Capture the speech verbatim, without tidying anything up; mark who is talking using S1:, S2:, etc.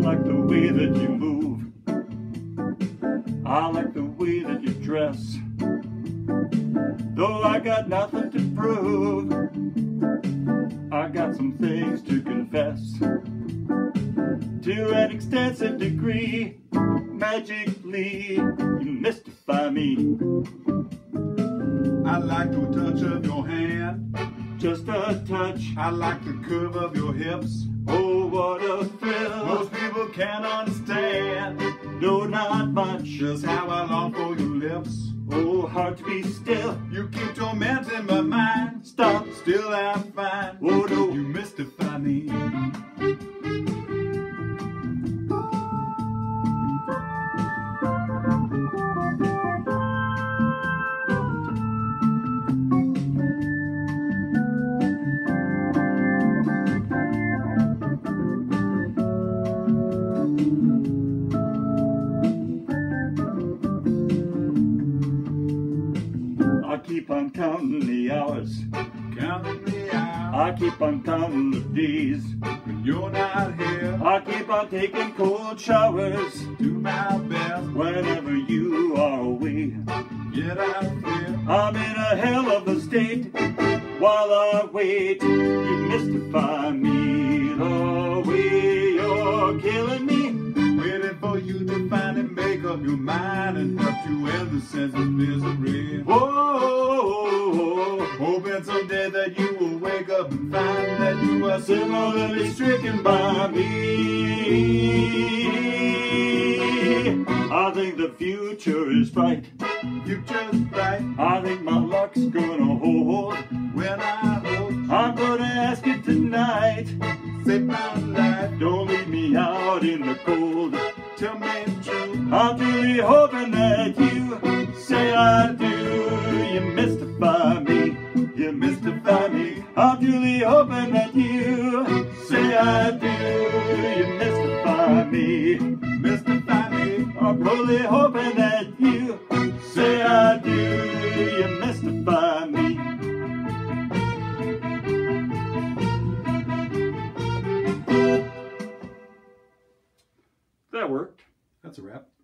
S1: like the way that you move. I like the way that you dress. Though I got nothing to prove, I got some things to confess. To an extensive degree, magically, you mystify me.
S2: I like the touch of your hand,
S1: just a touch.
S2: I like the curve of your hips.
S1: Oh, what a thrill.
S2: Most people can't understand,
S1: no, not much,
S2: just how I long for your lips.
S1: Oh, hard to be still.
S2: You keep tormenting my mind.
S1: Stop.
S2: Still I'm fine.
S1: Oh no.
S2: You mystify me.
S1: I keep on counting the hours,
S2: Counting the hours.
S1: I keep on counting the days.
S2: When you're not here,
S1: I keep on taking cold showers.
S2: do my best.
S1: Whenever you are away,
S2: Get out here.
S1: I'm in a hell of a state. While I wait, you mystify me. The way you're killing me,
S2: Waiting for you to finally make up your mind and help you end the sense of misery.
S1: whoa,
S2: Hoping someday that you will wake up and find that you are
S1: similarly stricken by me. I think the future is bright.
S2: future's bright.
S1: I think my luck's gonna hold.
S2: When I hold you,
S1: I'm gonna ask you tonight,
S2: save my life.
S1: don't leave me out in the cold.
S2: Tell me true.
S1: I'm truly hoping that you say I do. You mystify me, you mystify me. I'm truly hoping that you say I do. You mystify me,
S2: Mystify me.
S1: I'm really hoping that you say I do. You mystify me. That worked.
S2: That's a wrap.